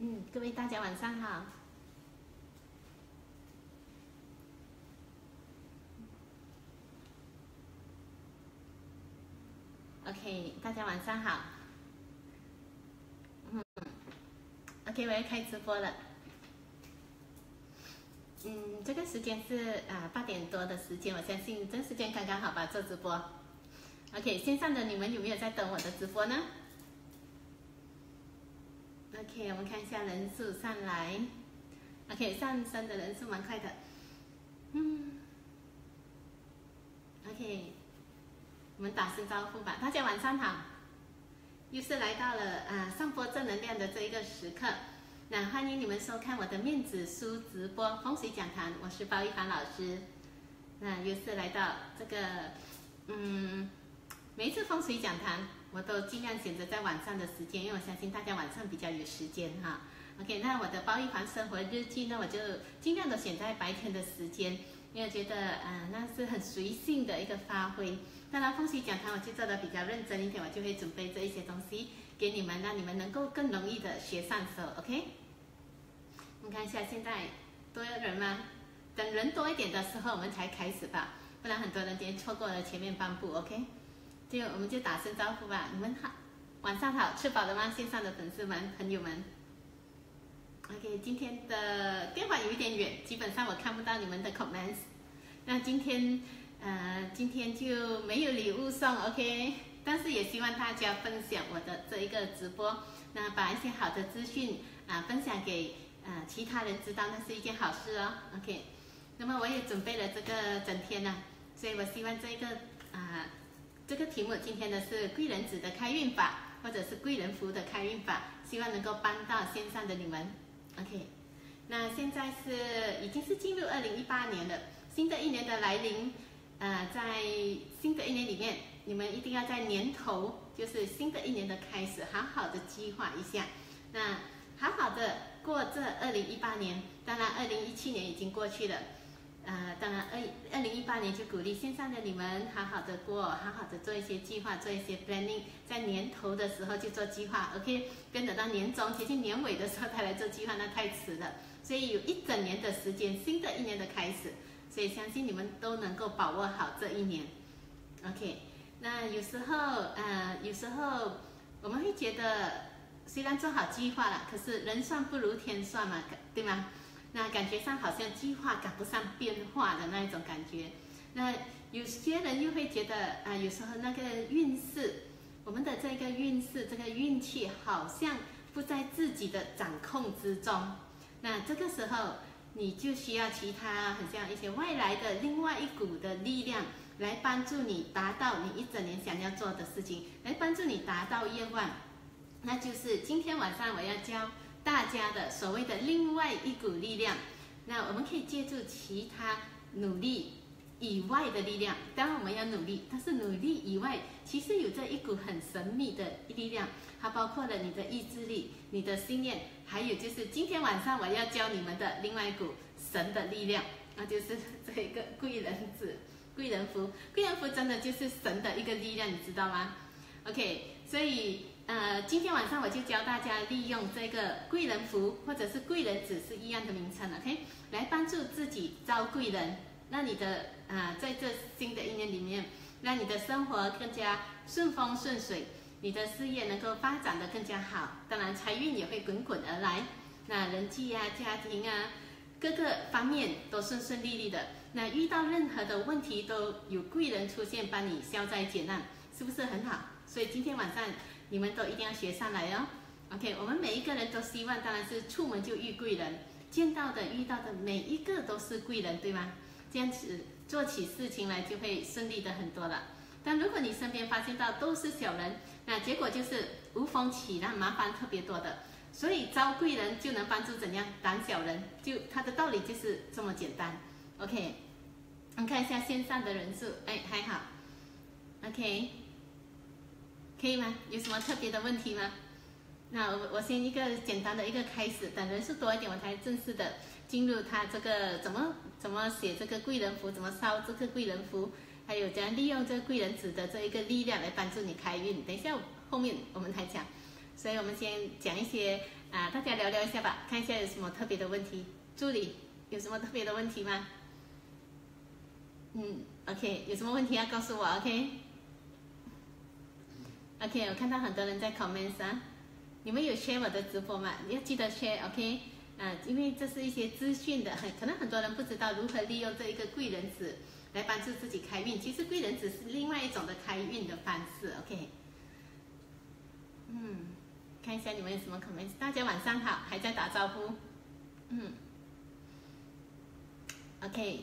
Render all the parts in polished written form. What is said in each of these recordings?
各位大家晚上好。OK， 大家晚上好。OK， 我要开直播了。这个时间是8点多的时间，我相信这个时间刚刚好吧，做直播。OK， 线上的你们有没有在等我的直播呢 ？OK， 我们看一下人数上来。OK， 上升的人数蛮快的。OK， 我们打声招呼吧，大家晚上好。又是来到了上播正能量的这一个时刻，那欢迎你们收看我的面子书直播风水讲堂，我是包一凡老师。那又是来到这个每一次风水讲堂，我都尽量选择在晚上的时间，因为我相信大家晚上比较有时间哈。OK， 那我的包一凡生活日记呢，我就尽量都选在白天的时间，因为我觉得那是很随性的一个发挥。当然风水讲堂我就做的比较认真一点，我就会准备这一些东西给你们，让你们能够更容易的学上手。OK， 我们看一下现在多有人吗？等人多一点的时候我们才开始吧，不然很多人今天错过了前面半部。OK， 我们就打声招呼吧。你们好，晚上好，吃饱了吗？线上的粉丝们、朋友们。OK， 今天的电话有一点远，基本上我看不到你们的 comments。那今天就没有礼物送 ，OK， 但是也希望大家分享我的这一个直播，那把一些好的资讯分享给其他人知道，那是一件好事哦 ，OK。那么我也准备了这个整天呢，所以我希望这个题目今天的是贵人子的开运法，或者是贵人符的开运法，希望能够帮到线上的你们 ，OK。那现在已经是进入2018年了，新的一年的来临。在新的一年里面，你们一定要在年头，就是新的一年的开始，好好的计划一下，那好好的过这2018年。当然2017年已经过去了，当然2018年就鼓励线上的你们好好的过，好好的做一些计划，做一些 planning， 在年头的时候就做计划 ，OK， 跟等到年中接近年尾的时候才来做计划，那太迟了。所以有一整年的时间，新的一年的开始。所以相信你们都能够把握好这一年 ，OK。那有时候我们会觉得，虽然做好计划了，可是人算不如天算嘛，对吗？那感觉上好像计划赶不上变化的那一种感觉。那有些人又会觉得有时候那个运势，我们的这个运势，这个运气好像不在自己的掌控之中。那这个时候，你就需要其他很像一些外来的另外一股的力量来帮助你达到你一整年想要做的事情，来帮助你达到愿望。那就是今天晚上我要教大家的所谓的另外一股力量。那我们可以借助其他努力以外的力量，当然我们要努力，但是努力以外其实有这一股很神秘的力量，它包括了你的意志力、你的信念，还有就是今天晚上我要教你们的另外一股神的力量，那就是这一个贵人子、贵人符。贵人符真的就是神的一个力量，你知道吗 ？OK， 所以今天晚上我就教大家利用这个贵人符或者是贵人子是一样的名称 ，OK， 来帮助自己招贵人，让你的在这新的一年里面，让你的生活更加顺风顺水，你的事业能够发展得更加好，当然财运也会滚滚而来，那人际家庭各个方面都顺顺利利的。那遇到任何的问题都有贵人出现帮你消灾解难，是不是很好？所以今天晚上你们都一定要学上来哦。OK， 我们每一个人都希望当然是出门就遇贵人，见到的遇到的每一个都是贵人，对吗？这样子做起事情来就会顺利的很多了。但如果你身边发现到都是小人，那结果就是无风起浪，麻烦特别多的。所以招贵人就能帮助怎样挡小人，就它的道理就是这么简单。OK， 我们看一下线上的人数，还好 ，OK， 可以吗？有什么特别的问题吗？那我先一个简单的一个开始，等人数多一点，我才正式的进入它这个怎么写这个贵人符，怎么烧这个贵人符，还有怎样利用这个贵人子的这一个力量来帮助你开运。等一下后面我们才讲。 所以我们先讲一些大家聊聊一下吧，看一下有什么特别的问题。助理有什么特别的问题吗？OK， 有什么问题要告诉我 ？OK， 我看到很多人在 comments 啊，你们有 share 我的直播吗？要记得 share OK。因为这是一些资讯的，可能很多人不知道如何利用这一个贵人子来帮助自己开运。其实贵人子是另外一种的开运的方式 ，OK。看一下你们有什么 comments， 大家晚上好，还在打招呼，OK，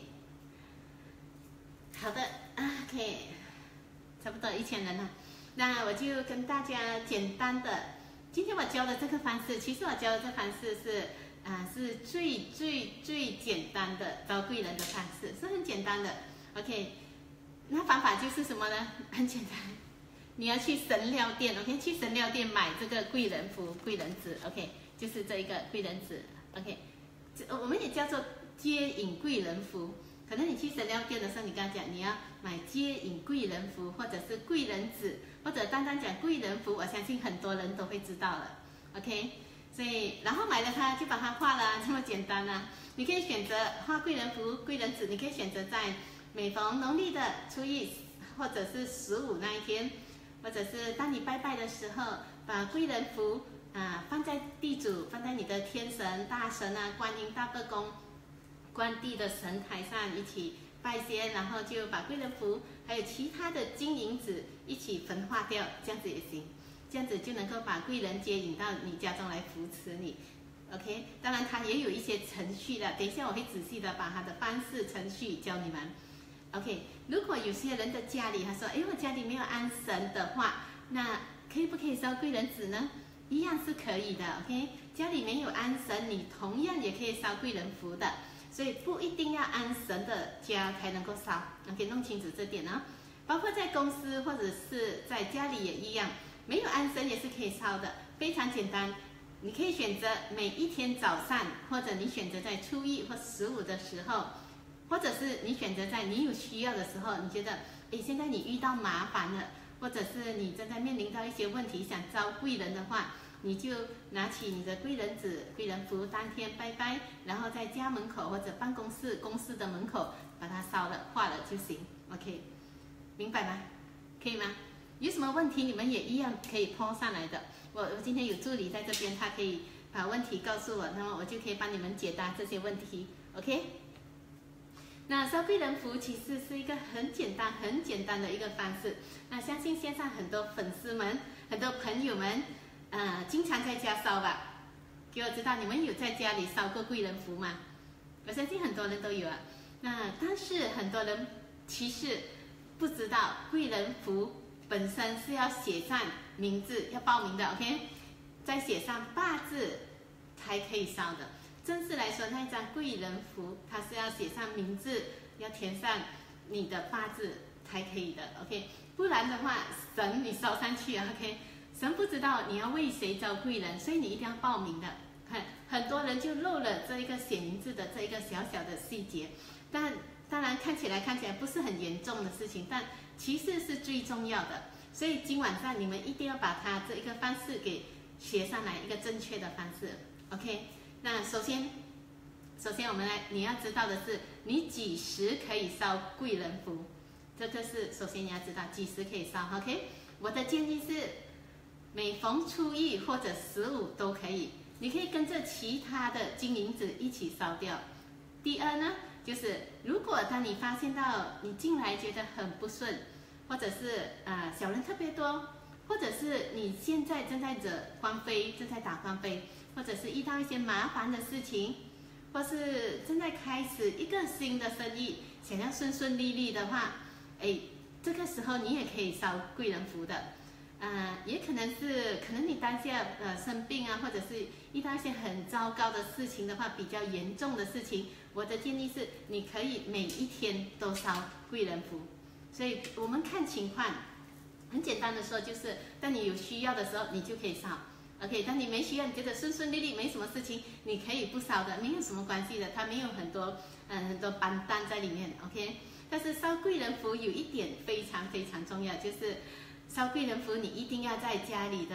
好的 ，OK， 差不多1000人了，那我就跟大家简单的，今天我教的这个方式，其实我教的这个方式是最简单的招贵人的方式，是很简单的 ，OK。那方法就是什么呢？很简单，你要去神料店 ，OK， 去神料店买这个贵人符、贵人纸 ，OK， 就是这一个贵人纸 ，OK， 我们也叫做接引贵人符。可能你去神料店的时候，你跟他讲你要买接引贵人符，或者是贵人纸，或者单单讲贵人符，我相信很多人都会知道了 ，OK。所以，然后买了它就把它画了，这么简单啊！你可以选择画贵人符、贵人纸，你可以选择在每逢农历的初一或者是15那一天，或者是当你拜拜的时候，把贵人符放在地主、放在你的天神、大神观音、大伯公、关帝的神台上一起拜先，然后就把贵人符还有其他的金银纸一起焚化掉，这样子也行。这样子就能够把贵人接引到你家中来扶持你 ，OK。当然，它也有一些程序的，等一下我会仔细的把它的方式程序教你们 ，OK。如果有些人的家里他说，我家里没有安神的话，那不可以烧贵人纸呢？一样是可以的 ，OK。家里没有安神，你同样也可以烧贵人符的，所以不一定要安神的家才能够烧 ，OK。弄清楚这点呢，包括在公司或者是在家里也一样。没有安神也是可以烧的，非常简单。你可以选择每一天早上，或者你选择在初一或15的时候，或者是你选择在你有需要的时候，你觉得，现在你遇到麻烦了，或者是你正在面临到一些问题，想招贵人的话，你就拿起你的贵人纸、贵人符，当天拜拜，然后在家门口或者办公室、公司的门口把它烧了、画了就行 ，OK， 明白吗？可以吗？有什么问题你们也一样可以 po 上来的。我今天有助理在这边，他可以把问题告诉我，那么我就可以帮你们解答这些问题 ，OK。那烧贵人符其实是一个很简单的一个方式。那相信线上很多粉丝们、很多朋友们，经常在家烧吧。给我知道你们有在家里烧过贵人符吗？我相信很多人都有啊。那但是很多人其实不知道贵人符本身是要写上名字，要报名的 ，OK， 再写上八字才可以烧的。正式来说，那一张贵人符它是要写上名字，要填上你的八字才可以的 ，OK。不然的话，神你烧上去 ，OK， 神不知道你要为谁招贵人，所以你一定要报名的。很多人就漏了这一个写名字的这一个小小的细节，但当然看起来不是很严重的事情，但其实是最重要的，所以今晚上你们一定要把它这一个方式给写上来，一个正确的方式 ，OK。那首先我们你要知道的是，你几时可以烧贵人符，这个是首先你要知道几时可以烧 ，OK。我的建议是，每逢初一或者15都可以，你可以跟着其他的金银纸一起烧掉。第二呢，就是如果当你发现到你进来觉得很不顺，或者是小人特别多，或者是你现在正在惹官非，正在打官非，或者是遇到一些麻烦的事情，或是正在开始一个新的生意，想要顺顺利利的话，这个时候你也可以烧贵人符的。也可能你当下生病或者是遇到一些很糟糕的事情的话，比较严重的事情，我的建议是你可以每一天都烧贵人符。所以我们看情况，很简单的说，就是当你有需要的时候，你就可以烧 ，OK。当你没需要，你觉得顺顺利利没什么事情，你可以不烧的，没有什么关系的，它没有很多班单在里面 ，OK。但是烧贵人符有一点非常非常重要，就是烧贵人符你一定要在家里的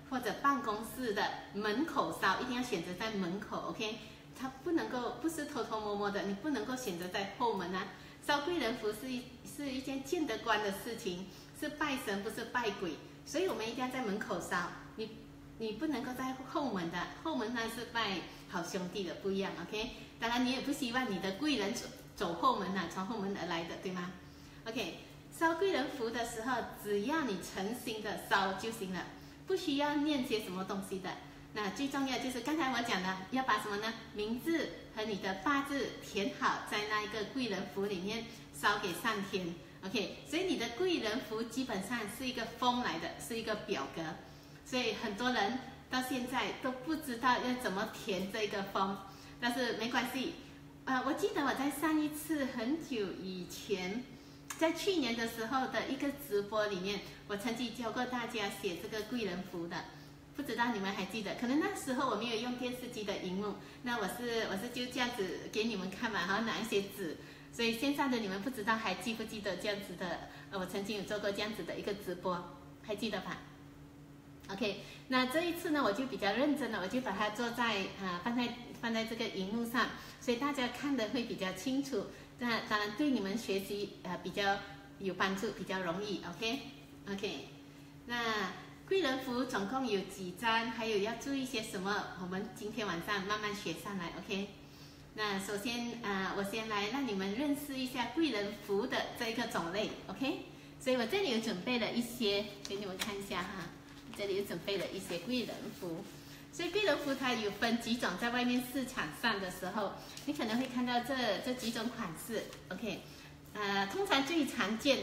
或者办公室的门口烧，一定要选择在门口 ，OK？ 它不能够不是偷偷摸摸的，你不能够选择在后门啊。烧贵人符是一件见得光的事情，是拜神不是拜鬼，所以我们一定要在门口烧，你不能够在后门的，后门那是拜好兄弟的，不一样 ，OK？ 当然你也不希望你的贵人走后门啊，从后门而来的，对吗 ？OK？ 烧贵人符的时候，只要你诚心的烧就行了，不需要念些什么东西的。那最重要就是刚才我讲的，要把什么呢？名字和你的八字填好，在那一个贵人符里面烧给上天。OK， 所以你的贵人符基本上是一个封来的，是一个表格，所以很多人到现在都不知道要怎么填这个封，但是没关系。我记得我在上一次很久以前，在去年的时候的一个直播里面，我曾经教过大家写这个贵人符的。不知道你们还记得？可能那时候我没有用电视机的荧幕，那我是就这样子给你们看嘛，然后拿一些纸，所以线上的你们不知道还记不记得这样子的？我曾经有做过这样子的一个直播，还记得吧 ？OK， 那这一次呢，我就比较认真了，我就把它做在放在这个荧幕上，所以大家看得会比较清楚。那当然对你们学习比较有帮助，比较容易。OK， 那。贵人符总共有几张？还有要注意些什么？我们今天晚上慢慢学上来 ，OK？ 那首先我先来让你们认识一下贵人符的这一个种类 ，OK？ 所以我这里有准备了一些给你们看一下哈，这里有准备了一些贵人符。所以贵人符它有分几种，在外面市场上的时候，你可能会看到这几种款式 ，OK？ 通常最常见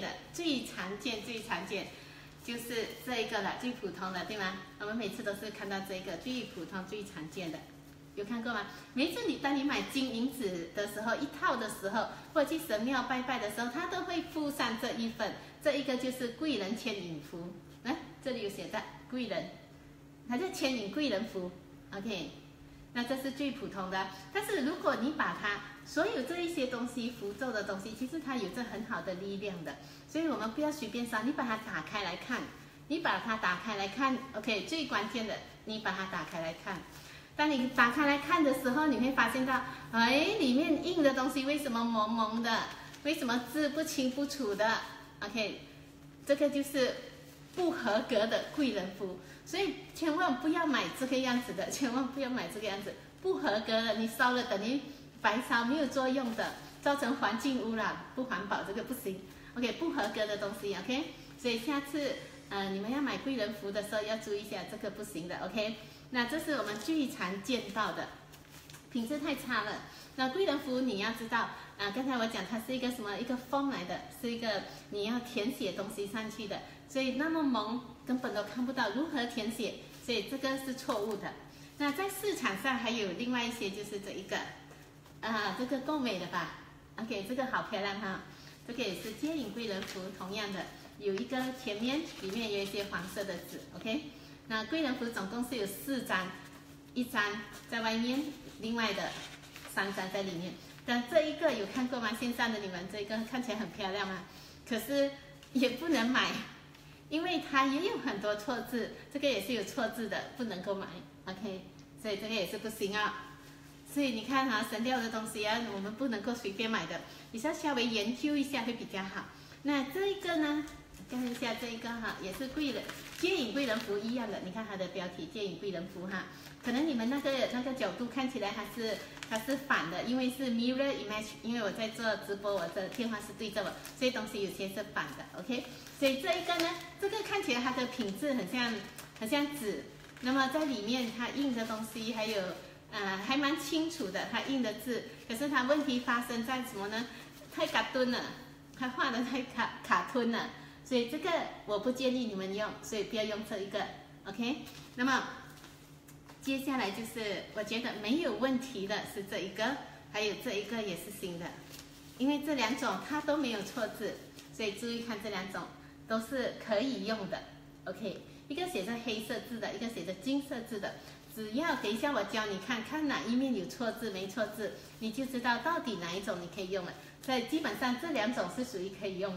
就是这一个了，最普通的，对吗？我们每次都是看到这个最普通、最常见的，有看过吗？每次当你买金银纸的时候，一套的时候，或者去神庙拜拜的时候，他都会附上这一份，这一个就是贵人牵引符。这里有写的贵人，它叫牵引贵人符 ，OK？ 那这是最普通的，但是如果你把它所有这一些东西符咒的东西，其实它有着很好的力量的。所以我们不要随便烧，你把它打开来看， OK， 最关键的，你把它打开来看。当你打开来看的时候，你会发现到，里面印的东西为什么蒙蒙的？为什么字不清不楚的 ？OK， 这个就是不合格的贵人符，所以千万不要买这个样子的，千万不要买这个样子，不合格的，你烧了等于白烧，没有作用的，造成环境污染，不环保，这个不行。OK， 不合格的东西 ，OK， 所以下次你们要买贵人符的时候要注意一下，这个不行的 ，OK。那这是我们最常见到的，品质太差了。那贵人符你要知道刚才我讲它是一个什么？一个封来的，是一个你要填写东西上去的，所以那么蒙根本都看不到如何填写，所以这个是错误的。那在市场上还有另外一些，就是这一个这个够美的吧 ？OK， 这个好漂亮哈。这个也是接引贵人符，同样的有一个前面里面有一些黄色的纸 ，OK。那贵人符总共是有4张，1张在外面，另外的3张在里面。但这一个有看过吗？线上的你们这个看起来很漂亮吗？可是也不能买，因为它也有很多错字，这个也是有错字的，不能够买 ，OK。所以这个也是不行啊。所以你看神料的东西我们不能够随便买的，你是要稍微研究一下会比较好。那这一个呢，看一下这一个也是贵人接引贵人符一样的，你看它的标题接引贵人符可能你们那个角度看起来它是反的，因为是 mirror image， 因为我在做直播，我的电话是对着我，所以东西有些是反的 ，OK。所以这一个呢，这个看起来它的品质很像纸，那么在里面它印的东西还有。还蛮清楚的，他印的字，可是他问题发生在什么呢？太卡通了，他画的太卡通了，所以这个我不建议你们用，所以不要用这一个 ，OK。那么接下来就是我觉得没有问题的是这一个，还有这一个也是新的，因为这2种它都没有错字，所以注意看这2种都是可以用的 ，OK。一个写着黑色字的，一个写着金色字的。只要等一下我教你看哪一面有错字没错字，你就知道到底哪一种你可以用了。所以基本上这2种是属于可以用的。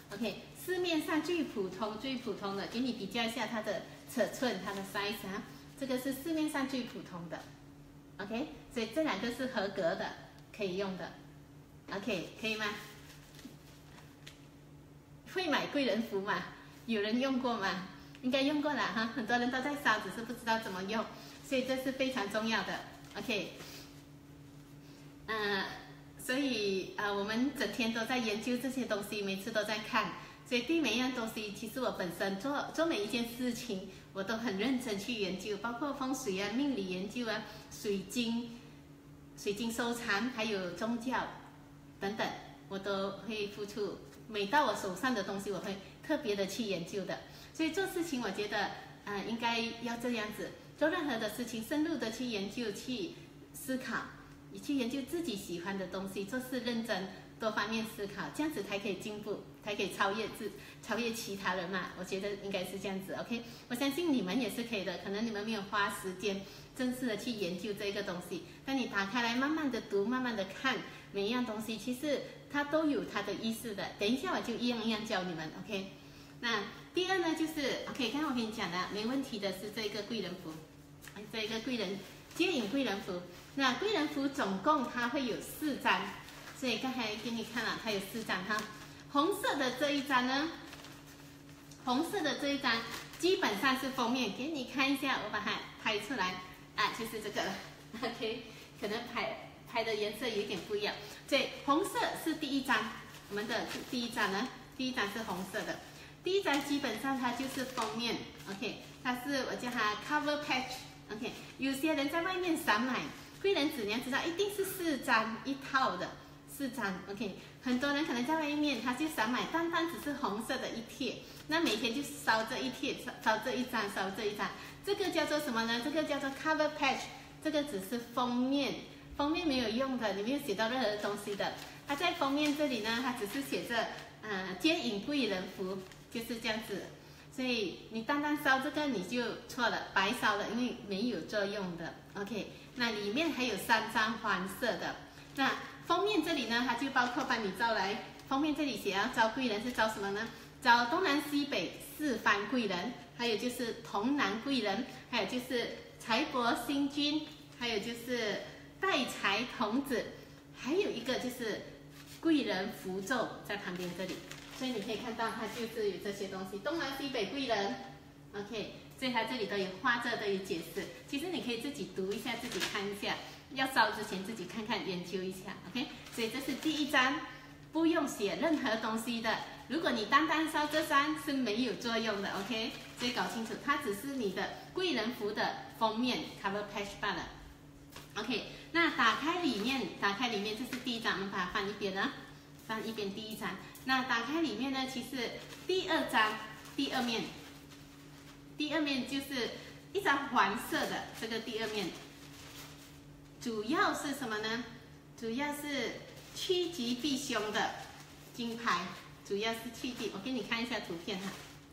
OK， 市面上最普通的，给你比较一下它的尺寸，它的 size 啊，这个是市面上最普通的。OK， 所以这两个是合格的，可以用的。OK， 可以吗？会买贵人符吗？有人用过吗？应该用过了哈，很多人都在烧，只是不知道怎么用，所以这是非常重要的。OK， 所以我们整天都在研究这些东西，每次都在看，所以对每一样东西，其实我本身做每一件事情，我都很认真去研究，包括风水啊、命理研究啊、水晶收藏，还有宗教等等，我都会付出。每到我手上的东西，我会特别的去研究的。所以做事情，我觉得应该要这样子，做任何的事情，深入的去研究、去思考，你去研究自己喜欢的东西，做事认真，多方面思考，这样子才可以进步，才可以超越其他人嘛。我觉得应该是这样子 ，OK。我相信你们也是可以的，可能你们没有花时间正式的去研究这个东西，但你打开来，慢慢的读，慢慢的看，每一样东西其实它都有它的意思的。等一下我就一样一样教你们 ，OK。那第二呢，就是 OK， 刚刚我跟你讲了，没问题的是这个贵人符，这个贵人接引贵人符。那贵人符总共它会有4张，所以刚才给你看了，它有4张哈。红色的这一张呢，红色的这一张基本上是封面，给你看一下，我把它拍出来就是这个了 ，OK， 可能拍的颜色有点不一样。所以红色是第1张，我们的第1张呢，第1张是红色的。第1张基本上它就是封面 ，OK， 它是我叫它 cover page，OK， 有些人在外面散买贵人纸，你要知道一定是4张一套的，4张 ，OK， 很多人可能在外面他就散买，单单只是红色的一贴，那每天就烧这一贴，烧这一张，烧这一张，这个叫做什么呢？这个叫做 cover page， 这个只是封面，封面没有用的，你没有写到任何东西的，它在封面这里呢，它只是写着接引贵人符。就是这样子，所以你单单烧这个你就错了，白烧了，因为没有作用的。OK， 那里面还有3张黄色的。那封面这里呢，它就包括帮你招来，封面这里写要招贵人是招什么呢？招东南西北4方贵人，还有就是童男贵人，还有就是财帛星君，还有就是带财童子，还有一个就是贵人符咒在旁边这里。所以你可以看到，它就是有这些东西，东南西北贵人 ，OK， 所以它这里都有画着，都有解释。其实你可以自己读一下，自己看一下，要烧之前自己看看，研究一下 ，OK。所以这是第1张，不用写任何东西的。如果你单单烧这张是没有作用的 ，OK。所以搞清楚，它只是你的贵人符的封面 cover page 罢了 ，OK。那打开里面，这是第1张，我们把它放一边啊。放一边第1张，那打开里面呢，其实第2张第2面就是一张黄色的，这个第2面主要是什么呢？主要是趋吉避凶的金牌，主要是趋吉。我给你看一下图片哈，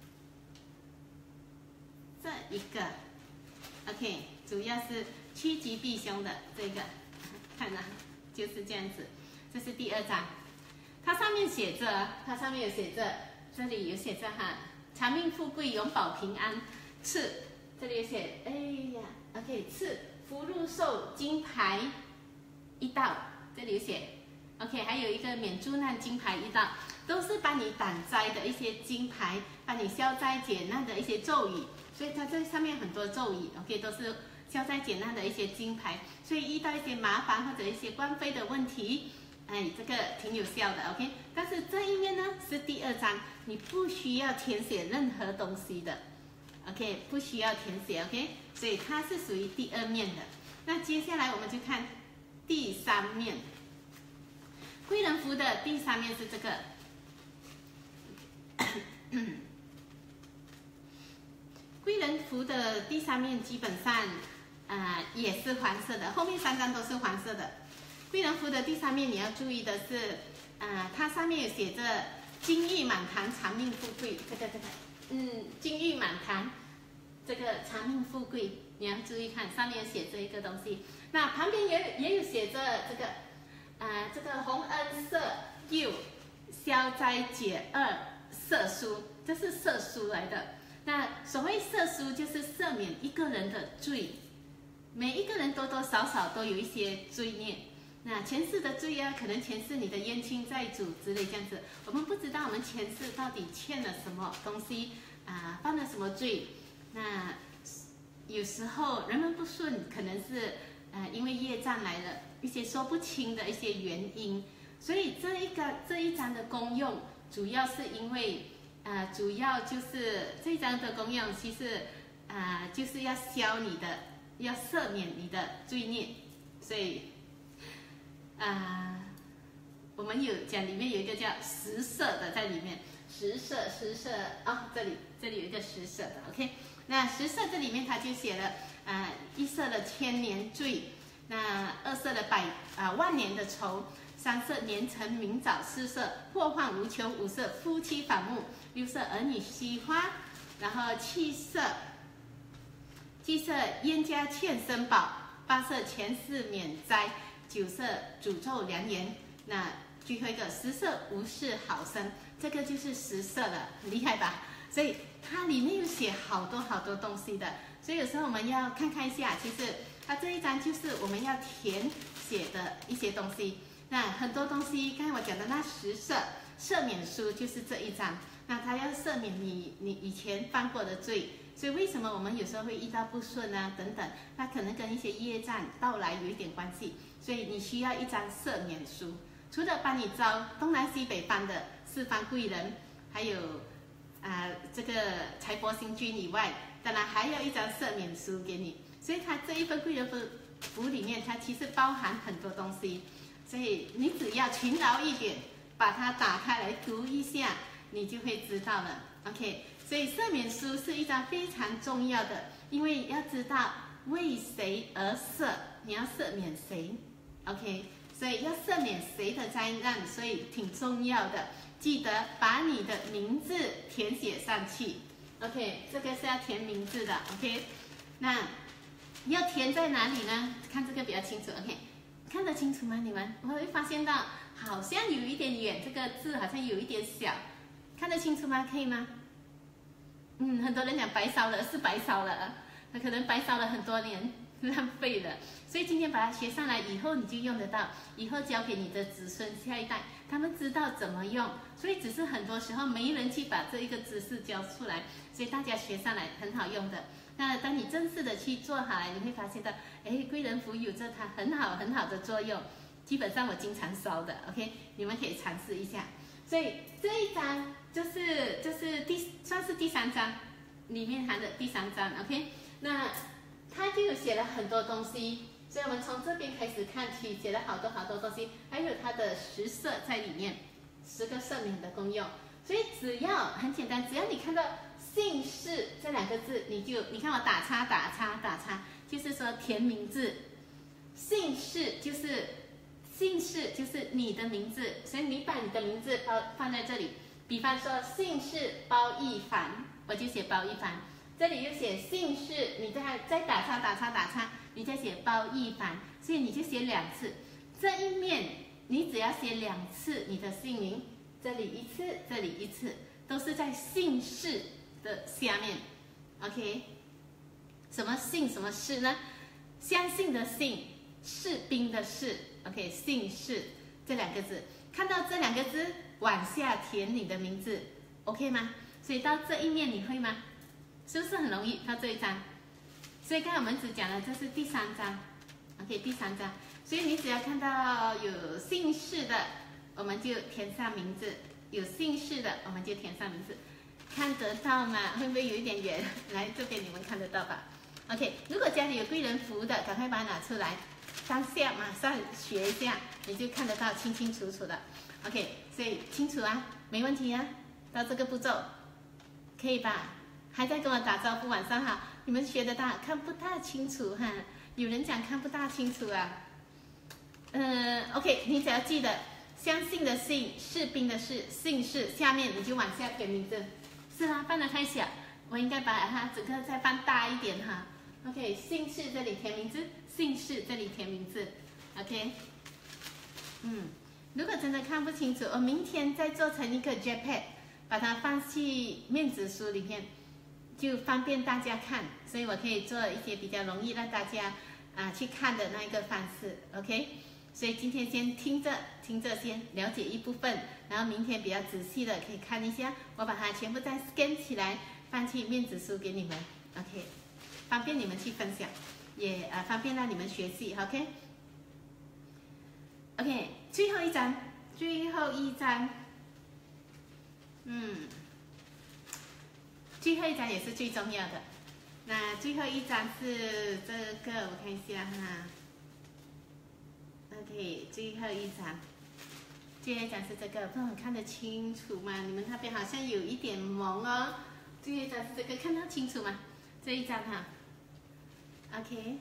这一个 OK， 主要是趋吉避凶的这个，看了就是这样子，这是第2张。它上面有写着，这里有写着哈，长命富贵，永保平安。赐，这里有写，哎呀 ，OK， 赐福禄寿金牌1道，这里有写 ，OK， 还有一个免诸难金牌1道，都是帮你挡灾的一些金牌，帮你消灾解难的一些咒语，所以它这上面很多咒语 ，OK， 都是消灾解难的一些金牌，所以遇到一些麻烦或者一些官非的问题。这个挺有效的 ，OK。但是这一面呢是第2张，你不需要填写任何东西的 ，OK， 不需要填写 ，OK。所以它是属于第2面的。那接下来我们就看第3面，贵人符的第3面是这个，贵人符的第3面基本上也是黄色的，后面3张都是黄色的。贵人符的第3面你要注意的是，它上面有写着金玉满堂，长命富贵，这个，金玉满堂，这个长命富贵，你要注意看，上面有写这一个东西。那旁边也有写着这个，这个洪恩赦宥，消灾解厄， 赦书，这是赦书来的。那所谓赦书，就是赦免一个人的罪，每一个人多多少少都有一些罪孽。那前世的罪啊，可能前世你的冤亲债主之类这样子，我们不知道我们前世到底欠了什么东西啊，犯了什么罪。那有时候人们不顺，可能是因为业障来了，一些说不清的一些原因。所以这一章的功用，主要是因为主要就是这一章的功用，其实就是要要赦免你的罪孽。所以我们有讲里面有一个叫十赦的在里面，十赦这里有一个十赦的 ，OK。那十赦这里面他就写了一赦了千年罪，那二赦了万年的仇，三赦年成明早，四赦祸患无穷，五赦夫妻反目，六赦儿女惜花，然后七赦冤家欠生宝，八赦前世免灾，九赦诅咒良言。那最后一个十赦无事好生，这个就是十赦了，很厉害吧？所以它里面有写好多好多东西的，所以有时候我们要看一下，其实它这一章就是我们要填写的一些东西。那很多东西，刚才我讲的那十赦免书就是这一章，那它要赦免你以前犯过的罪。所以为什么我们有时候会遇到不顺啊等等，那可能跟一些业障到来有一点关系，所以你需要一张赦免书。除了帮你招东南西北方的四方贵人，还有这个财帛星君以外，当然还要一张赦免书给你。所以它这一份贵人符里面，它其实包含很多东西，所以你只要勤劳一点，把它打开来读一下，你就会知道了。OK， 所以赦免书是一张非常重要的，因为要知道为谁而赦，你要赦免谁。OK， 所以要赦免谁的灾难，所以挺重要的。记得把你的名字填写上去。OK， 这个是要填名字的。OK， 那要填在哪里呢？看这个比较清楚。OK， 看得清楚吗？你们？我会发现到好像有一点远，这个字好像有一点小，看得清楚吗？可以吗？很多人讲白烧了，是白烧了，他可能白烧了很多年，浪费了。所以今天把它学上来以后，你就用得到，以后交给你的子孙下一代，他们知道怎么用。所以只是很多时候没人去把这一个知识教出来，所以大家学上来很好用的。那当你正式的去做好来，你会发现到，贵人符有着它很好的作用。基本上我经常烧的 ，OK， 你们可以尝试一下。所以这一章就是算是第三章里面含的第三章 ，OK， 那它就有写了很多东西。所以我们从这边开始看起，写了好多东西，还有它的十赦在里面，10个赦免的功用。所以只要很简单，只要你看到姓氏这2个字，你看我打叉，就是说填名字。姓氏就是你的名字，所以你把你的名字放在这里。比方说姓氏包一凡，我就写包一凡。这里又写姓氏，你再打叉，你再写包一凡，所以你就写2次。这一面你只要写2次你的姓名，这里1次，这里1次，都是在姓氏的下面。OK， 什么姓什么氏呢？相信的信，士兵的士。OK， 姓氏这2个字，看到这2个字往下填你的名字 ，OK 吗？所以到这一面你会吗？是不是很容易到这一章？所以刚才我们只讲了这是第3章 ，OK， 第3章。所以你只要看到有姓氏的，我们就填上名字；有姓氏的，我们就填上名字。看得到吗？会不会有一点远？来这边你们看得到吧 ？OK， 如果家里有贵人符的，赶快把它拿出来，当下马上学一下，你就看得到清清楚楚的。OK， 所以清楚啊，没问题啊。到这个步骤，可以吧？还在跟我打招呼，晚上好。你们学得到？看不大清楚哈，有人讲看不大清楚啊。OK， 你只要记得相信的信，士兵的士，姓氏下面你就往下填名字。是啊，放得太小，我应该把它整个再放大一点哈。OK， 姓氏这里填名字，姓氏这里填名字。OK， 如果真的看不清楚，我明天再做成一个 JPEG， 把它放去面子书里面，就方便大家看，所以我可以做一些比较容易让大家去看的那一个方式 ，OK。所以今天先听着先了解一部分，然后明天比较仔细的可以看一下，我把它全部再 scan 起来，放去面子书给你们 ，OK， 方便你们去分享，也方便让你们学习 ，OK。OK， 最后一张，最后一张也是最重要的。那最后一张是这个，我看一下哈。OK， 最后一张是这个，不知道看得清楚吗？你们那边好像有一点蒙哦。最后一张是这个，看得清楚吗？这一张哈 ，OK。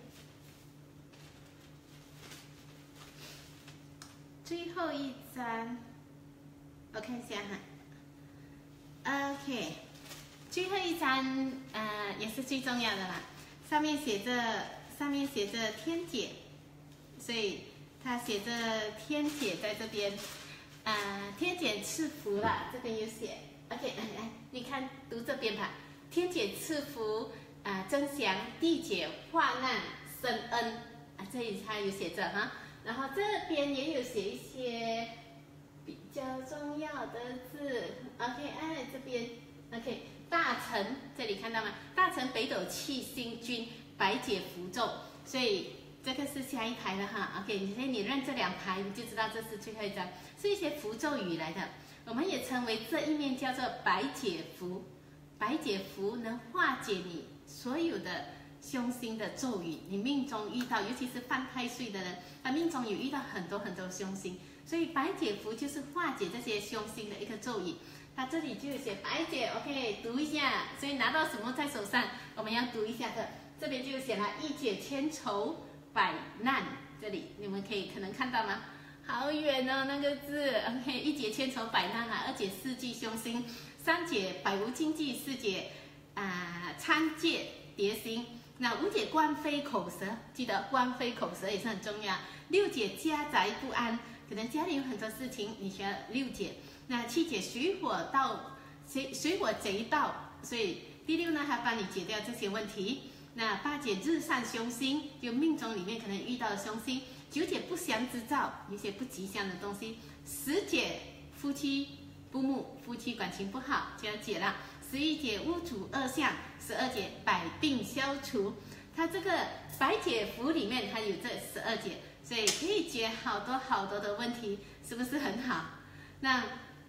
最后一张，我看一下哈 ，OK。最后一张也是最重要的啦，上面写着天姐，所以它写着天姐在这边，天姐赐福了，这边有写 ，OK， 来你看读这边吧，天姐赐福增祥，地姐化难生恩这里它有写着哈，然后这边也有写一些比较重要的字 ，OK， 这边 OK。大臣这里看到吗？大臣北斗七星君白解符咒，所以这个是下一排了哈。OK， 你认这两排，你就知道这是最后一张，是一些符咒语来的。我们也称为这一面叫做白解符，白解符能化解你所有的凶星的咒语。你命中遇到，尤其是犯太岁的人，他命中有遇到很多凶星，所以白解符就是化解这些凶星的一个咒语。它这里就有写白解 ，OK， 读一下。所以拿到什么在手上，我们要读一下的。这边就写了一解千愁百难，这里你们可能看到吗？好远哦，那个字 ，OK， 一解千愁百难二解四忌凶星，三解百无禁忌，四解参戒叠星，那五解官非口舌，记得官非口舌也是很重要。六解家宅不安，可能家里有很多事情，你需要六解。那七解水火贼到，所以第六呢，它帮你解掉这些问题。那八解日上凶星，就命中里面可能遇到的凶星。九解不祥之兆，有些不吉祥的东西。十解夫妻不睦，夫妻感情不好就要解了。11解屋主恶相，12解百病消除。它这个白解符里面它有这12解，所以可以解好多的问题，是不是很好？那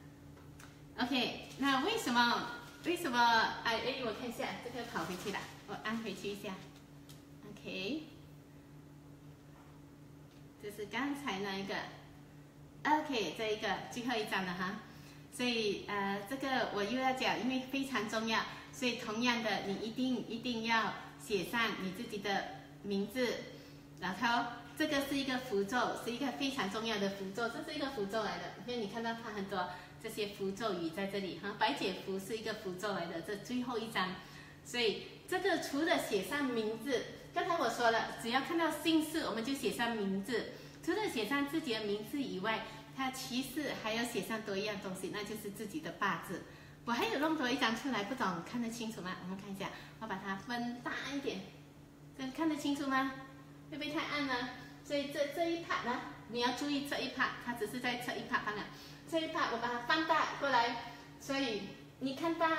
OK， 那为什么？我看一下，这个跑回去了，我按回去一下。OK， 这是刚才那一个。OK， 这一个最后一张了哈。所以这个我又要讲，因为非常重要，所以同样的，你一定要写上你自己的名字，然后这个是一个符咒，是一个非常重要的符咒，这是一个符咒来的，因为你看到它很多这些符咒语在这里哈，白解符是一个符咒来的，这最后一张，所以这个除了写上名字，刚才我说了，只要看到姓氏我们就写上名字，除了写上自己的名字以外，它其实还要写上多一样东西，那就是自己的八字。我还有弄多一张出来，不懂看得清楚吗？我们看一下，我把它分大一点，这看得清楚吗？会不会太暗呢？所以这一 part 呢，你要注意这一 part， 它只是在这一 part 放了，这一 part 我把它放大过来，所以你看到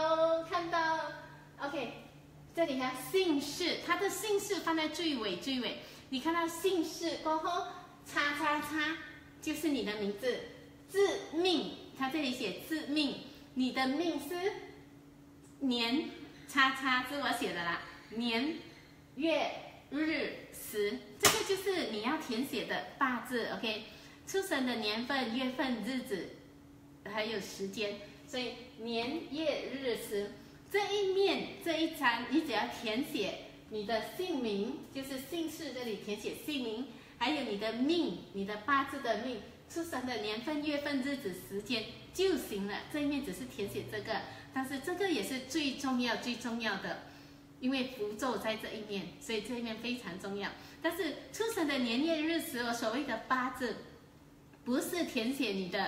，OK， 这里呢姓氏，它的姓氏放在最尾，你看到姓氏过后，叉叉叉就是你的名字，字命，它这里写字命，你的命是年叉叉，是我写的啦，年月日时，这个就是你要填写的八字 ，OK， 出生的年份、月份、日子，还有时间，所以年月日时这一面这一张，你只要填写你的姓名，就是姓氏这里填写姓名，还有你的命，你的八字的命，出生的年份、月份、日子、时间就行了。这一面只是填写这个，但是这个也是最重要的。因为符咒在这一面，所以这一面非常重要。但是出生的年月日时，我所谓的八字，不是填写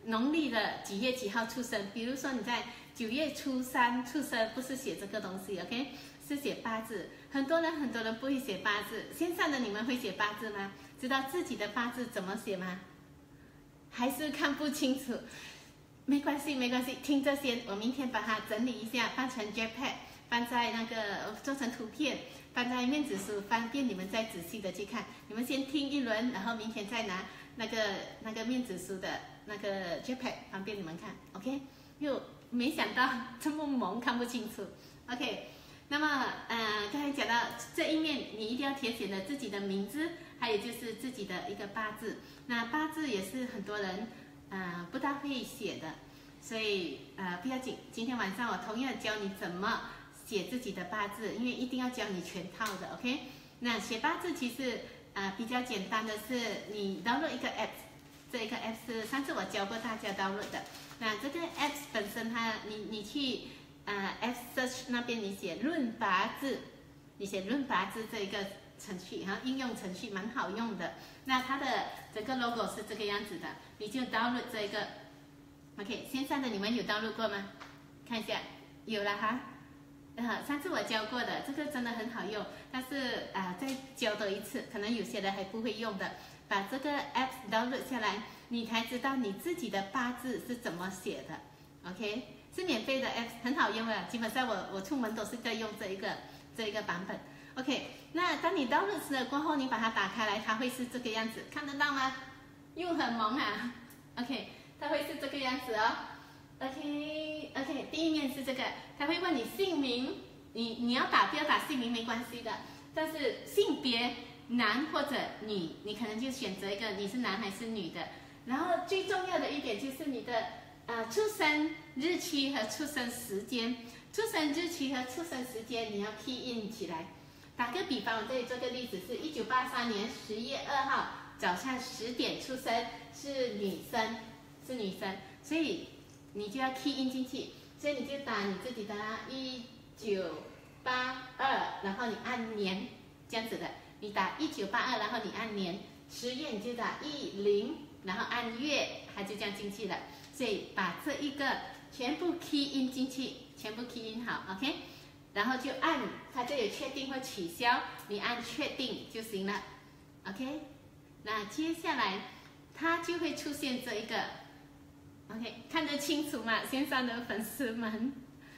农历的几月几号出生，比如说你在9月初3出生，不是写这个东西 ，OK， 是写八字。很多人不会写八字，线上的你们会写八字吗？知道自己的八字怎么写吗？还是看不清楚？没关系，听着先，我明天把它整理一下，放成 JPEG， 放在那个做成图片，放在面子书，方便你们再仔细的去看。你们先听一轮，然后明天再拿那个面子书的那个 JPEG， 方便你们看 ，OK？ 又没想到这么蒙，看不清楚 ，OK？ 那么刚才讲到这一面，你一定要填写的自己的名字，还有就是自己的一个八字。那八字也是很多人不大会写的，所以不要紧，今天晚上我同样教你怎么写自己的八字，因为一定要教你全套的 ，OK？ 那写八字其实比较简单的是你 download 一个 app， 这一个 app 是上次我教过大家 download 的。那这个 app 本身你去app search 那边你写论八字，你写论八字这一个程序应用程序蛮好用的。那它的整个 logo 是这个样子的，你就 download 这一个 ，OK？ 线上的你们有 download 过吗？看一下，有了哈。上次我教过的，这个真的很好用，但是再教多一次，可能有些人还不会用的。把这个 app download 下来，你才知道你自己的八字是怎么写的 ，OK？ 是免费的 app， 很好用的，基本上我出门都是在用这一个版本 ，OK？ 那当你 download 了过后，你把它打开来，它会是这个样子，看得到吗？又很萌啊 ，OK？ 它会是这个样子哦。OK， 第一面是这个，他会问你姓名，你要打不要打姓名没关系的，但是性别男或者女，你可能就选择一个你是男还是女的。然后最重要的一点就是你的出生日期和出生时间，出生日期和出生时间你要 key in 起来。打个比方，我这里做个例子是1983年10月2号早上10点出生，是女生，所以你就要 key in 进去，所以你就打你自己的1982，然后你按年这样子的，你打1982，然后你按年，10月你就打10，然后按月，它就这样进去了。所以把这一个全部 key in 进去，全部 key in 好 ，OK？ 然后就按它这里确定或取消，你按确定就行了 ，OK？ 那接下来它就会出现这一个。OK， 看得清楚吗？线上的粉丝们，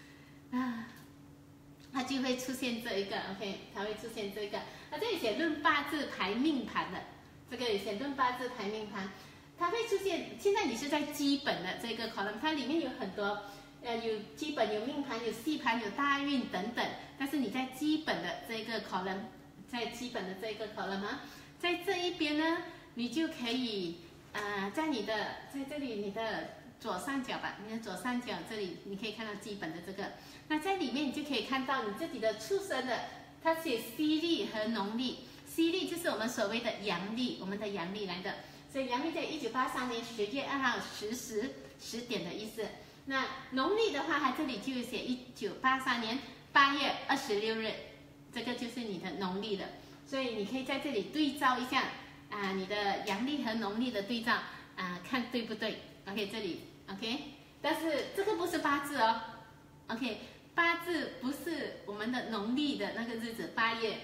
它就会出现这一个 ，OK， 它会出现这个。那这里写论八字排命盘的，这个也写论八字排命盘，它会出现。现在你是在基本的这个 column， 它里面有很多，有基本、有命盘、有细盘、有大运等等。但是你在基本的这个 column， 在基本的这个 column 在这一边呢，你就可以在这里你的左上角吧，你的左上角这里你可以看到基本的这个，那在里面你就可以看到你自己的出生的，它写西历和农历，西历就是我们所谓的阳历，我们的阳历来的，所以阳历在1983年10月2号10点的意思。那农历的话，它这里就写1983年8月26日，这个就是你的农历了，所以你可以在这里对照一下你的阳历和农历的对照看对不对 ？OK， 这里 OK， 但是这个不是八字哦 ，OK， 八字不是我们的农历的那个日子8月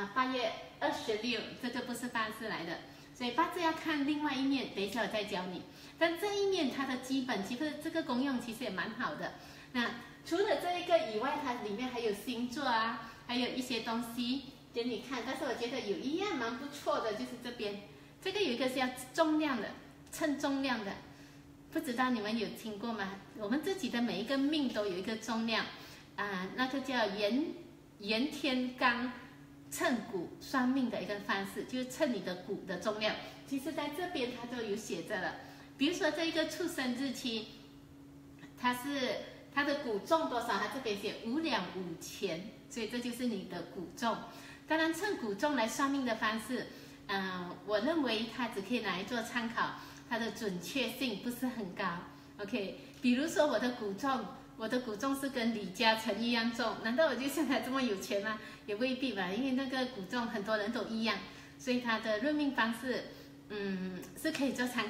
26，这个不是八字来的，所以八字要看另外一面，等一下我再教你。但这一面它的基本，其实这个功用其实也蛮好的。那除了这一个以外，它里面还有星座还有一些东西给你看。但是我觉得有一样蛮不错的，就是这边，这个有一个是要重量的，称重量的，不知道你们有听过吗？我们自己的每一个命都有一个重量那个叫元天罡称骨算命的一个方式，就是称你的骨的重量。其实在这边它都有写着了。比如说这一个出生日期，它的骨重多少？它这边写5两5钱，所以这就是你的骨重。当然，称骨重来算命的方式，我认为它只可以拿来做参考，它的准确性不是很高。OK， 比如说我的骨重是跟李嘉诚一样重，难道我就像他这么有钱吗？也未必吧，因为那个骨重很多人都一样，所以他的论命方式，是可以做参考。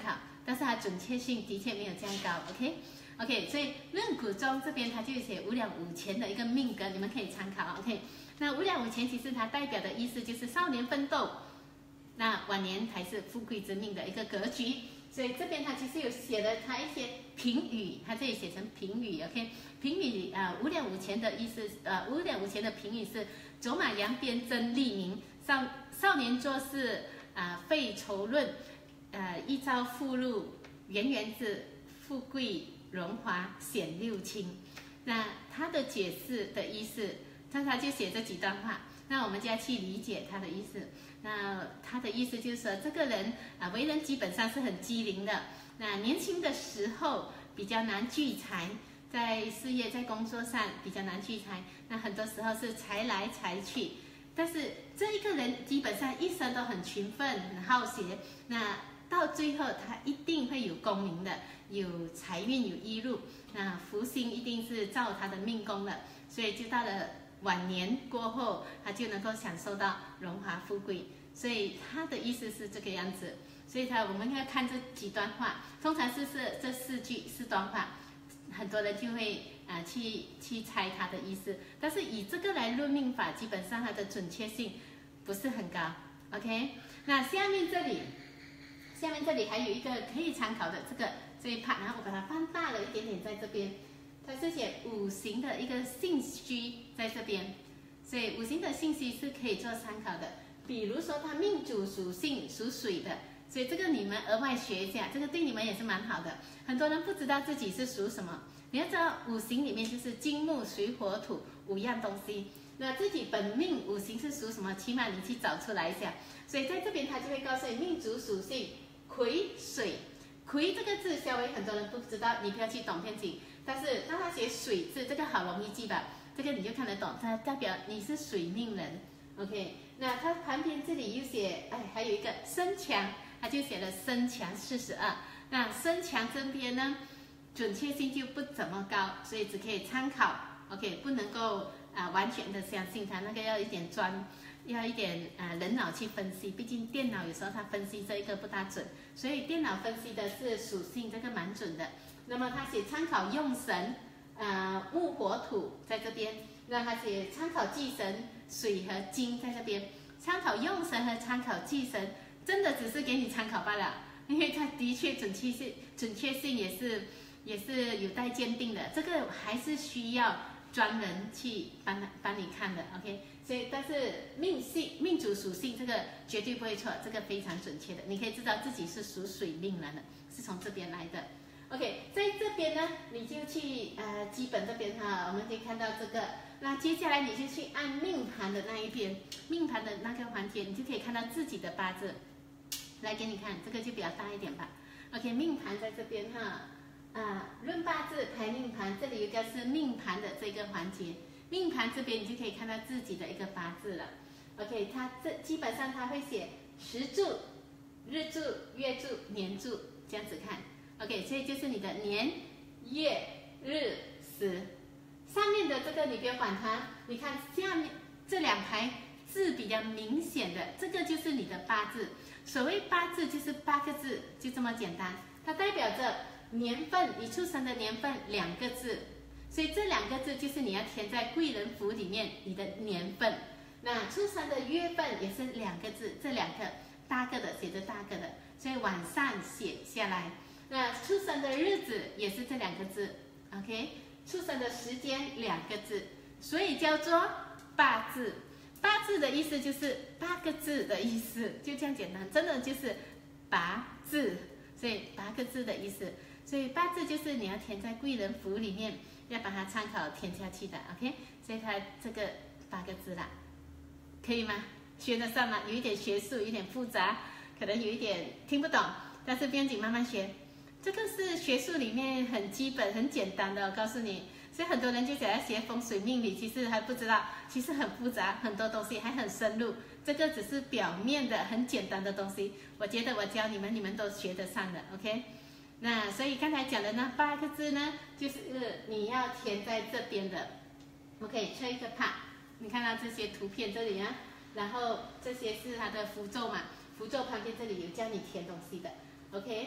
但是它准确性的确没有这样高。OK， 所以壬谷中这边它就写无量无钱的一个命格，你们可以参考。OK， 那无量无钱其实它代表的意思就是少年奋斗，那晚年才是富贵之命的一个格局。所以这边它其实有写了它一些评语，它这里写成评语。OK， 评语无量无钱的意思，无量无钱的评语是走马扬鞭真利民，少年做事废愁论，一朝富禄，圆圆子富贵荣华显六亲。那它的解释的意思，他就写这几段话，那我们就要去理解它的意思。那他的意思就是说，这个人为人基本上是很机灵的。那年轻的时候比较难聚财，在事业在工作上比较难聚财，那很多时候是财来财去。但是这一个人基本上一生都很勤奋、很好学，那到最后他一定会有功名的，有财运、有衣禄，那福星一定是照他的命宫了，所以就到了晚年过后，他就能够享受到荣华富贵。所以他的意思是这个样子。所以我们要看这几段话，通常是这四段话，很多人就会去猜他的意思。但是以这个来论命法，基本上它的准确性不是很高。OK， 那下面这里还有一个可以参考的这一 part， 然后我把它放大了一点点在这边。它是写五行的一个信息在这边，所以五行的信息是可以做参考的。比如说它命主属性属水的，所以这个你们额外学一下，这个对你们也是蛮好的。很多人不知道自己是属什么，你要知道五行里面就是金木水火土5样东西，那自己本命五行是属什么，起码你去找出来一下。所以在这边他就会告诉你命主属性癸水，癸这个字稍微很多人不知道，你不要去懂偏紧。但是当他写水字，这个好容易记吧，这个你就看得懂，它代表你是水命人。OK， 那它旁边这里又写，还有一个身强，它就写了身强42。那身强这边呢，准确性就不怎么高，所以只可以参考。OK， 不能够完全的相信它，那个要一点人脑去分析，毕竟电脑有时候它分析这一个不大准，所以电脑分析的是属性，这个蛮准的。那么他写参考用神，木火土在这边，那他写参考忌神水和金在这边，参考用神和参考忌神，真的只是给你参考罢了，因为它的确准确性也是有待鉴定的，这个还是需要专人去帮你看的。OK， 所以但是命主属性这个绝对不会错，这个非常准确的，你可以知道自己是属水命人的，是从这边来的。OK， 在这边呢，你就去基本这边我们可以看到这个。那接下来你就去按命盘的那一边，命盘的那个环节，你就可以看到自己的八字。来给你看，这个就比较大一点吧。OK， 命盘在这边论八字排命盘，这里有一个是命盘的这个环节。命盘这边你就可以看到自己的一个八字了。OK， 它基本上它会写时柱、日柱、月柱、年柱这样子看。OK， 所以就是你的年、月、日、时。上面的这个你不要管它，你看下面这2排字比较明显的，这个就是你的八字。所谓八字就是8个字，就这么简单。它代表着年份，你出生的年份2个字，所以这2个字就是你要填在贵人符里面你的年份。那出生的月份也是2个字，这2个大个的写着大个的，所以往上写下来。那出生的日子也是这2个字 ，OK。出生的时间2个字，所以叫做八字。八字的意思就是8个字的意思，就这样简单，真的就是八字，所以8个字的意思。所以八字就是你要填在贵人符里面，要把它参考填下去的 ，OK。所以它这个8个字啦，可以吗？学得上吗？有一点学术，有点复杂，可能有一点听不懂，但是不用紧，慢慢学。这个是学术里面很基本、很简单的，我告诉你。所以很多人就想要学风水命理，其实还不知道，其实很复杂，很多东西还很深入。这个只是表面的、很简单的东西，我觉得我教你们，你们都学得上的 ，OK。那所以刚才讲的那8个字呢，就是你要填在这边的 ，OK， 缺一个 part。你看到这些图片这里然后这些是它的符咒嘛，符咒旁边这里有教你填东西的 ，OK。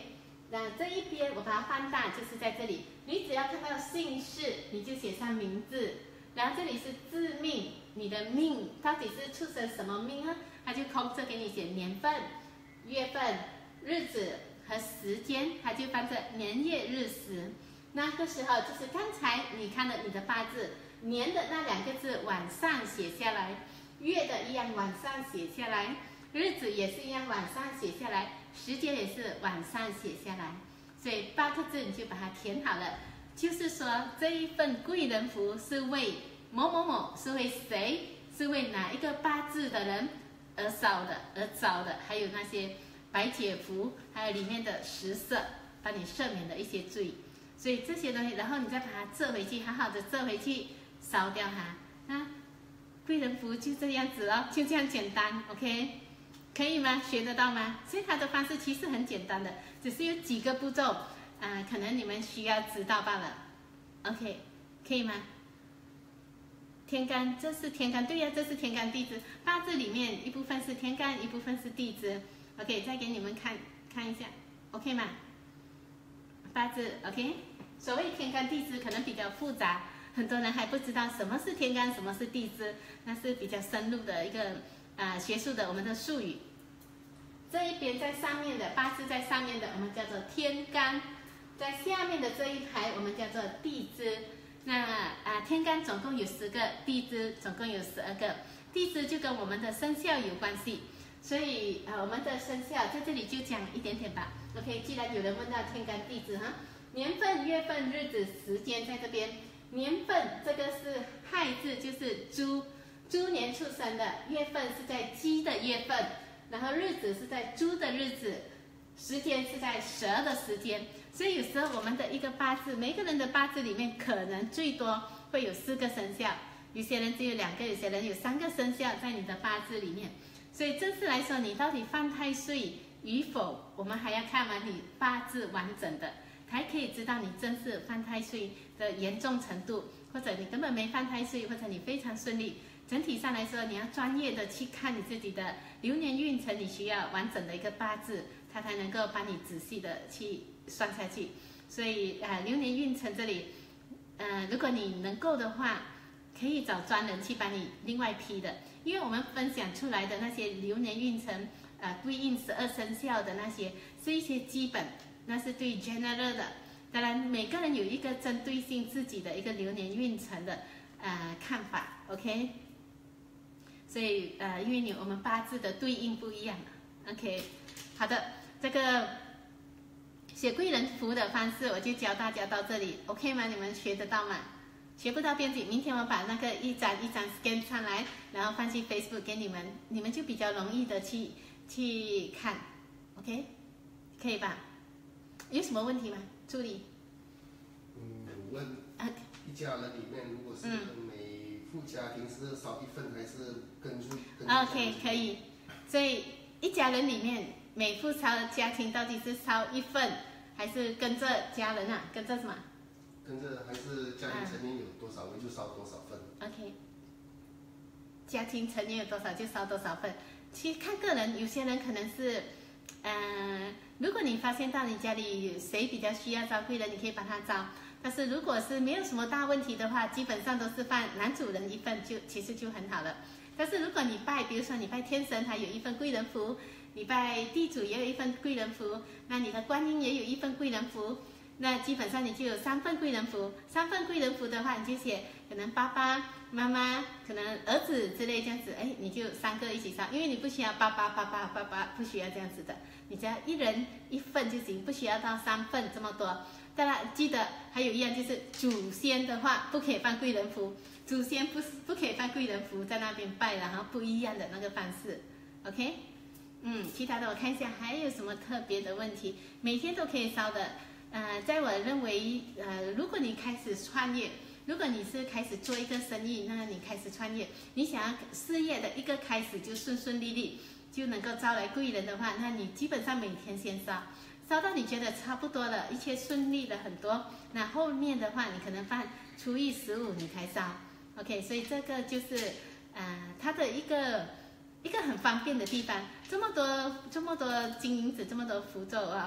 那这一边我把它放大，就是在这里，你只要看到姓氏，你就写上名字，然后这里是字命，你的命到底是出生什么命呢？它就空着给你写年份、月份、日子和时间，它就放着年月日时。那个时候就是刚才你看了你的八字，年的那2个字往上写下来，月的一样往上写下来，日子也是一样往上写下来，时间也是往上写下来，所以8个字你就把它填好了。就是说这一份贵人符是为某某某，是为谁，是为哪一个八字的人而烧的，而找的，还有那些白解符，还有里面的10色，帮你赦免的一些罪。所以这些东西，然后你再把它折回去，好好的折回去，烧掉它。啊，贵人符就这样子哦，就这样简单 ，OK， 可以吗？学得到吗？所以它的方式其实很简单的，只是有几个步骤可能你们需要知道罢了。OK， 可以吗？天干，这是天干，对呀，这是天干地支。八字里面一部分是天干，一部分是地支。OK， 再给你们看一下 ，OK 吗？八字 OK， 所谓天干地支可能比较复杂，很多人还不知道什么是天干，什么是地支，那是比较深入的一个学术的我们的术语。这一边在上面的八字在上面的我们叫做天干，在下面的这一排我们叫做地支。那天干总共有10个，地支总共有12个，地支就跟我们的生肖有关系，所以我们的生肖在这里就讲一点点吧。OK， 既然有人问到天干地支年份、月份、日子、时间在这边。年份这个是亥字，就是猪年出生的，月份是在鸡的月份，然后日子是在猪的日子，时间是在蛇的时间。所以有时候我们的一个八字，每个人的八字里面可能最多会有4个生肖，有些人只有2个，有些人有3个生肖在你的八字里面。所以正式来说，你到底犯太岁与否，我们还要看完你八字完整的，才可以知道你正式犯太岁的严重程度，或者你根本没犯太岁，或者你非常顺利。整体上来说，你要专业的去看你自己的流年运程，你需要完整的一个八字，它才能够帮你仔细的去算下去。所以流年运程这里，如果你能够的话，可以找专人去帮你另外批的，因为我们分享出来的那些流年运程，对应12生肖的那些是一些基本，那是对 general 的。当然，每个人有一个针对性自己的一个流年运程的看法 ，OK。所以因为我们八字的对应不一样 ，OK。好的，这个写贵人符的方式我就教大家到这里 ，OK 吗？你们学得到吗？学不到编辑，明天我把那个一张一张 scan 上来，然后放进 Facebook 给你们，你们就比较容易的去看 ，OK， 可以吧？有什么问题吗？助理？ 我问一家人里面，如果是每户家庭是烧1份还是跟 ？OK， 可以。所以一家人里面每户烧家庭到底是烧1份，还是跟着家人啊？跟着什么？ 跟着还是家庭成员有多少位就烧多少份。 OK， 家庭成员有多少就烧多少份。其实看个人，有些人可能是，如果你发现到你家里有谁比较需要招贵人，你可以帮他招。但是如果是没有什么大问题的话，基本上都是放男主人1份其实就很好了。但是如果你拜，比如说你拜天神，还有1份贵人符；你拜地主也有1份贵人符，那你的观音也有1份贵人符。那基本上你就有3份贵人符，3份贵人符的话，你就写可能爸爸妈妈，可能儿子之类这样子，你就3个一起烧，因为你不需要爸爸，不需要这样子的，你只要1人1份就行，不需要到3份这么多。当然记得还有一样就是祖先的话不可以放贵人符，祖先不可以放贵人符在那边拜，然后不一样的那个方式 ，OK？ 其他的我看一下还有什么特别的问题，每天都可以烧的。在我认为，如果你开始创业，如果你是开始做一个生意，那你开始创业，你想要事业的一个开始就顺顺利利，就能够招来贵人的话，那你基本上每天先烧，烧到你觉得差不多了，一切顺利了很多，那后面的话你可能放初一15你才烧 ，OK， 所以这个就是它的一个很方便的地方，这么多金银子，这么多符咒啊。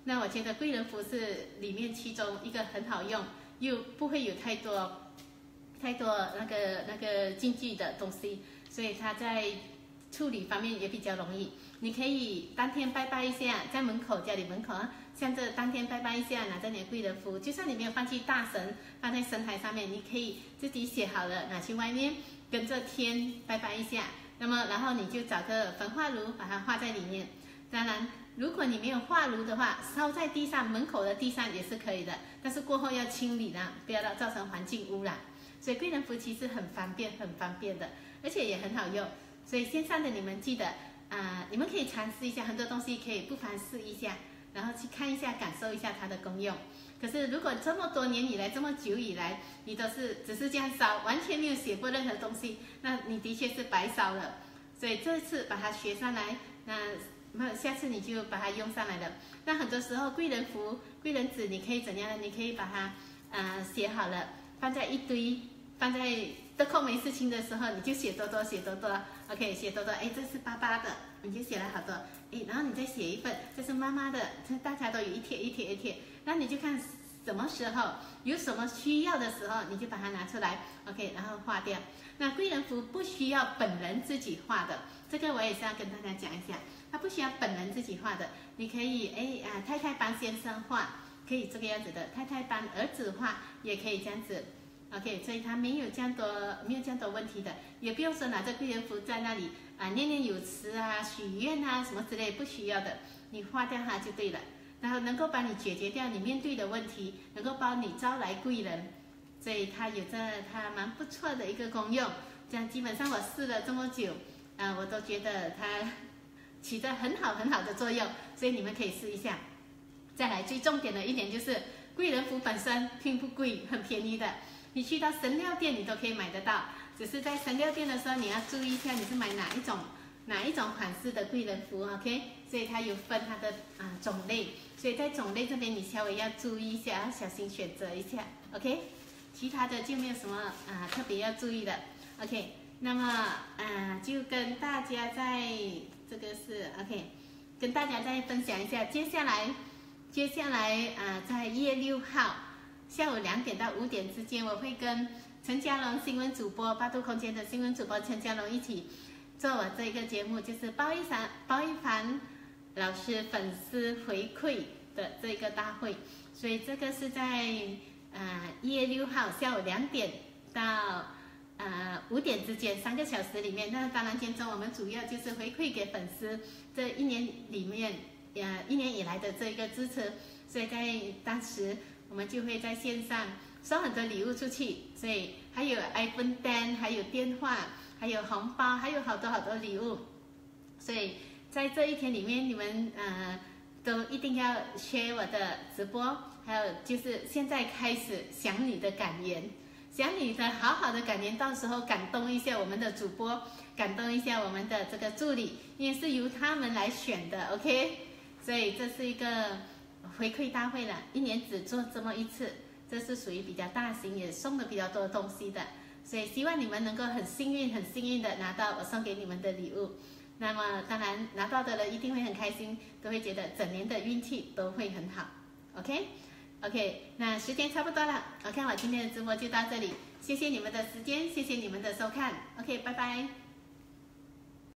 那我觉得贵人符是里面其中一个很好用，又不会有太多那个禁忌的东西，所以它在处理方面也比较容易。你可以当天拜拜一下，在门口家里门口啊，像这当天拜拜一下，拿着你的贵人符，就算你没有放去大神，放在神台上面，你可以自己写好了拿去外面跟着天拜拜一下。那么然后你就找个焚化炉把它画在里面。当然，如果你没有化炉的话，烧在地上，门口的地上也是可以的，但是过后要清理的，不要造成环境污染。所以贵人符其实很方便的，而且也很好用。所以线上的你们记得你们可以尝试一下，很多东西可以不妨试一下，然后去看一下，感受一下它的功用。可是如果这么多年以来，这么久以来，你都是只是这样烧，完全没有写过任何东西，那你的确是白烧了。所以这次把它学上来，那下次你就把它用上来了。那很多时候贵人符、贵人纸，你可以怎样呢？你可以把它写好了，放在一堆，放在得空没事情的时候，你就写多多，OK， 写多多，哎，这是爸爸的，你就写了好多，哎，然后你再写一份，这是妈妈的，这大家都有一贴，那你就看什么时候有什么需要的时候，你就把它拿出来 ，OK， 然后画掉。那贵人符不需要本人自己画的，这个我也是要跟大家讲一下，它不需要本人自己画的，你可以太太帮先生画，可以这个样子的，太太帮儿子画也可以这样子。OK， 所以它没有这样多问题的，也不用说拿着贵人符在那里念念有词许愿什么之类，不需要的，你画掉它就对了。然后能够帮你解决掉你面对的问题，能够帮你招来贵人，所以它有着它蛮不错的一个功用。这样基本上我试了这么久，我都觉得它起着很好的作用，所以你们可以试一下。再来最重点的一点就是贵人符本身并不贵，很便宜的。你去到神料店，你都可以买得到，只是在神料店的时候，你要注意一下你是买哪一种款式的贵人符 ，OK？ 所以它有分它的种类，所以在种类这边你稍微要注意一下，要小心选择一下 ，OK？ 其他的就没有什么特别要注意的 ，OK？ 那么就跟大家这个是 OK， 跟大家再分享一下，接下来在1月6号。下午2点到5点之间，我会跟陈嘉龙新闻主播八度空间的新闻主播陈嘉龙一起做我这个节目，就是包一凡老师粉丝回馈的这个大会。所以这个是在1月6号下午2点到5点之间3个小时里面。那当然间中我们主要就是回馈给粉丝这1年里面1年以来的这一个支持，所以在当时我们就会在线上送很多礼物出去，所以还有 iPhone 10，还有电话，还有红包，还有好多礼物。所以在这一天里面，你们都一定要share我的直播，还有就是现在开始想你的感言，想你的好的感言，到时候感动一下我们的主播，感动一下我们的这个助理，因为是由他们来选的 ，OK？ 所以这是一个回馈大会了，1年只做这么一次，这是属于比较大型，也送了比较多东西的，所以希望你们能够很幸运的拿到我送给你们的礼物。那么当然拿到的人一定会很开心，都会觉得整年的运气都会很好 ，OK？ 那时间差不多了，我看我今天的直播就到这里，谢谢你们的时间，谢谢你们的收看 ，OK， 拜拜。